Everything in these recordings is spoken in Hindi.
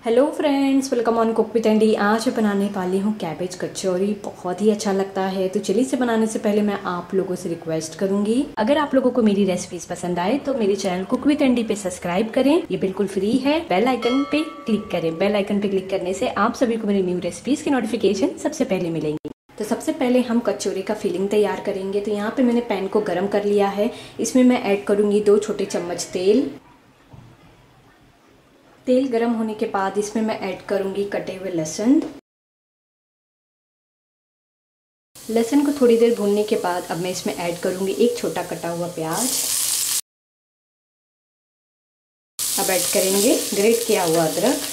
Hello friends, welcome on cook with Andy. आज मैं बनाने वाली हूँ कैबेज कचौरी। बहुत ही अच्छा लगता है। तो चलिए इसे बनाने से पहले मैं आप लोगों से रिक्वेस्ट करूंगी, अगर आप लोगों को मेरी रेसिपीज पसंद आए तो मेरे चैनल कुक विद एंडी पे सब्सक्राइब करें। ये बिल्कुल फ्री है। बेल आइकन पे क्लिक करें। बेल आइकन पे क्लिक करने से आप सभी को मेरी न्यू रेसिपीज की नोटिफिकेशन सबसे पहले मिलेंगी। तो सबसे पहले हम कचौरी का फिलिंग तैयार करेंगे। तो यहाँ पे मैंने पैन को गर्म कर लिया है। इसमें मैं ऐड करूंगी 2 छोटे चम्मच तेल। तेल गरम होने के बाद इसमें मैं ऐड करूंगी कटे हुए लहसुन। लहसुन को थोड़ी देर भूनने के बाद अब मैं इसमें ऐड करूंगी 1 छोटा कटा हुआ प्याज। अब ऐड करेंगे ग्रेट किया हुआ अदरक।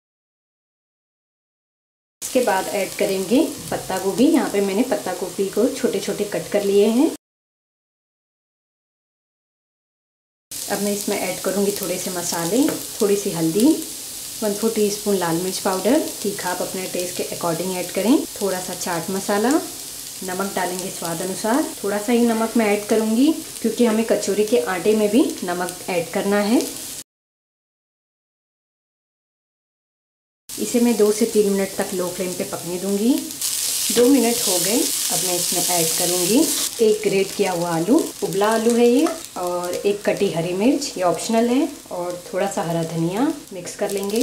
इसके बाद ऐड करेंगे पत्ता गोभी। यहाँ पे मैंने पत्ता गोभी को छोटे छोटे कट कर लिए हैं। अब मैं इसमें ऐड करूंगी थोड़े से मसाले, थोड़ी सी हल्दी, 1/4 टीस्पून लाल मिर्च पाउडर। तीखा आप अपने टेस्ट के अकॉर्डिंग ऐड करें। थोड़ा सा चाट मसाला, नमक डालेंगे स्वाद अनुसार। थोड़ा सा ही नमक मैं ऐड करूंगी क्योंकि हमें कचौरी के आटे में भी नमक ऐड करना है। इसे मैं 2 से 3 मिनट तक लो फ्लेम पे पकने दूंगी। 2 मिनट हो गए। अब मैं इसमें ऐड करूंगी 1 ग्रेट किया हुआ आलू, उबला आलू है ये, और 1 कटी हरी मिर्च, ये ऑप्शनल है, और थोड़ा सा हरा धनिया। मिक्स कर लेंगे।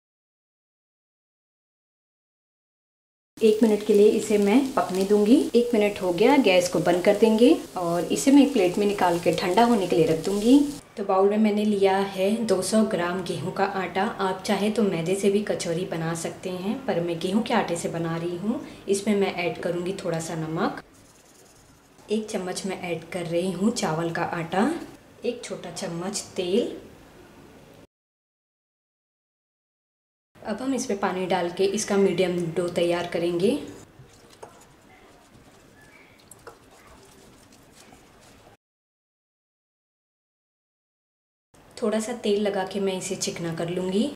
1 मिनट के लिए इसे मैं पकने दूंगी। 1 मिनट हो गया, गैस को बंद कर देंगे और इसे मैं एक प्लेट में निकाल के ठंडा होने के लिए रख दूंगी। तो बाउल में मैंने लिया है 200 ग्राम गेहूं का आटा। आप चाहे तो मैदे से भी कचौरी बना सकते हैं, पर मैं गेहूं के आटे से बना रही हूँ। इसमें मैं ऐड करूंगी थोड़ा सा नमक। 1 चम्मच मैं ऐड कर रही हूँ चावल का आटा। 1 छोटा चम्मच तेल। अब हम इसमें पानी डाल के इसका मीडियम डो तैयार करेंगे। थोड़ा सा तेल लगा के मैं इसे चिकना कर लूँगी।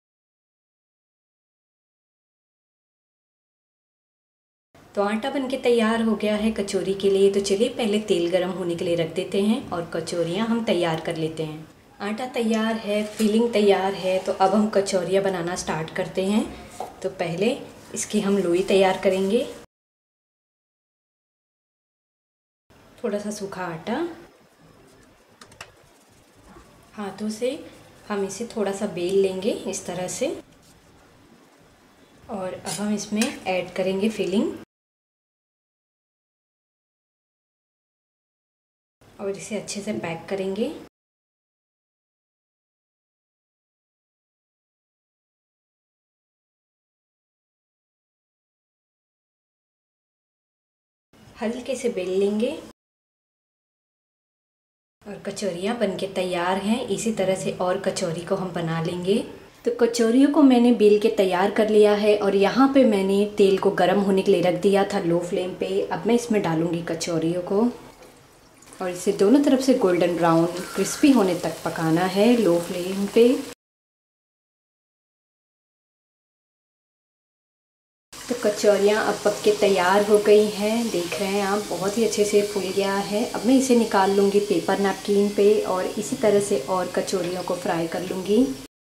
तो आटा बनके तैयार हो गया है कचौरी के लिए। तो चलिए पहले तेल गरम होने के लिए रख देते हैं और कचौरियाँ हम तैयार कर लेते हैं। आटा तैयार है, फिलिंग तैयार है। तो अब हम कचौरियाँ बनाना स्टार्ट करते हैं। तो पहले इसकी हम लोई तैयार करेंगे। थोड़ा सा सूखा आटा, हाथों से हम इसे थोड़ा सा बेल लेंगे इस तरह से। और अब हम इसमें ऐड करेंगे फिलिंग और इसे अच्छे से पैक करेंगे। हल्के से बेल लेंगे और कचौरियाँ बनके तैयार हैं। इसी तरह से और कचौरी को हम बना लेंगे। तो कचौरियों को मैंने बेल के तैयार कर लिया है और यहाँ पे मैंने तेल को गर्म होने के लिए रख दिया था लो फ्लेम पे। अब मैं इसमें डालूंगी कचौरियों को और इसे दोनों तरफ से गोल्डन ब्राउन क्रिस्पी होने तक पकाना है लो फ्लेम पे। तो कचौरियाँ अब पक के तैयार हो गई हैं। देख रहे हैं आप, बहुत ही अच्छे से फूल गया है। अब मैं इसे निकाल लूँगी पेपर नैपकिन पे और इसी तरह से और कचौरियों को फ्राई कर लूँगी।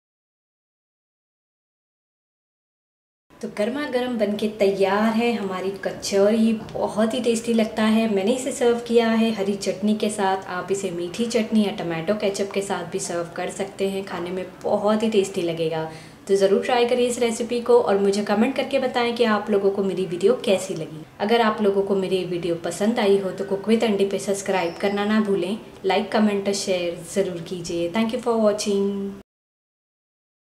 तो गर्मा गर्म बनके तैयार है हमारी कचौरी। बहुत ही टेस्टी लगता है। मैंने इसे सर्व किया है हरी चटनी के साथ। आप इसे मीठी चटनी या टमाटो केचप के साथ भी सर्व कर सकते हैं। खाने में बहुत ही टेस्टी लगेगा। तो ज़रूर ट्राई करिए इस रेसिपी को और मुझे कमेंट करके बताएं कि आप लोगों को मेरी वीडियो कैसी लगी। अगर आप लोगों को मेरी वीडियो पसंद आई हो तो कुक विद एंडी पे सब्सक्राइब करना ना भूलें। लाइक, कमेंट और शेयर ज़रूर कीजिए। Thank you for watching.